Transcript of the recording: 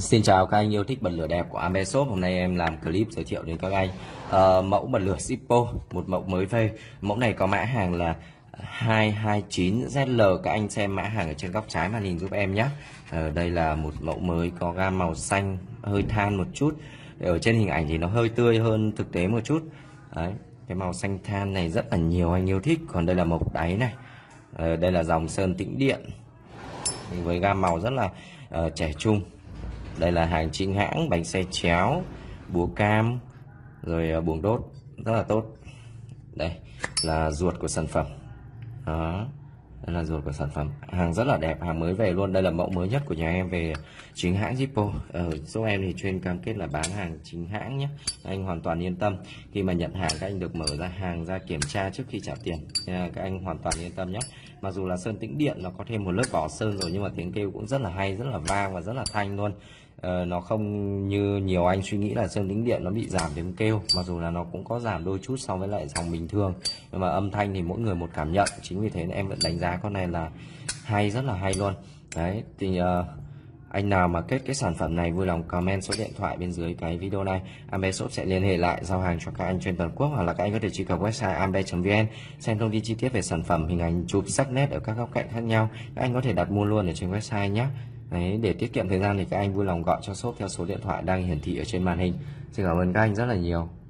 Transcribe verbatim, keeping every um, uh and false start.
Xin chào các anh yêu thích bật lửa đẹp của Ambe Shop. Hôm nay em làm clip giới thiệu đến các anh uh, mẫu bật lửa Zippo, một mẫu mới về. Mẫu này có mã hàng là hai hai chín Z L. Các anh xem mã hàng ở trên góc trái màn hình giúp em nhé. uh, Đây là một mẫu mới có gam màu xanh hơi than một chút. Ở trên hình ảnh thì nó hơi tươi hơn thực tế một chút. Đấy, cái màu xanh than này rất là nhiều anh yêu thích. Còn đây là mộc đáy này. uh, Đây là dòng sơn tĩnh điện với gam màu rất là uh, trẻ trung. Đây là hàng chính hãng, bánh xe chéo, búa cam, rồi buồng đốt rất là tốt. Đây là ruột của sản phẩm. Đó, đây là ruột của sản phẩm. Hàng rất là đẹp, hàng mới về luôn. Đây là mẫu mới nhất của nhà em về chính hãng Zippo. Ở số em thì chuyên cam kết là bán hàng chính hãng nhé. Anh hoàn toàn yên tâm. Khi mà nhận hàng các anh được mở ra hàng ra kiểm tra trước khi trả tiền. Nên các anh hoàn toàn yên tâm nhé. Mặc dù là sơn tĩnh điện nó có thêm một lớp vỏ sơn rồi, nhưng mà tiếng kêu cũng rất là hay, rất là vang và rất là thanh luôn. Ờ, nó không như nhiều anh suy nghĩ là sơn tĩnh điện nó bị giảm tiếng kêu, mặc dù là nó cũng có giảm đôi chút so với lại dòng bình thường, nhưng mà âm thanh thì mỗi người một cảm nhận. Chính vì thế em vẫn đánh giá con này là hay, rất là hay luôn. Đấy thì uh, anh nào mà kết cái sản phẩm này vui lòng comment số điện thoại bên dưới cái video này, Ambe Shop sẽ liên hệ lại giao hàng cho các anh trên toàn quốc, hoặc là các anh có thể truy cập website ambe chấm vn xem thông tin chi tiết về sản phẩm, hình ảnh chụp sắc nét ở các góc cạnh khác nhau. Các anh có thể đặt mua luôn ở trên website nhé. Đấy, để tiết kiệm thời gian thì các anh vui lòng gọi cho shop theo số điện thoại đang hiển thị ở trên màn hình. Xin cảm ơn các anh rất là nhiều.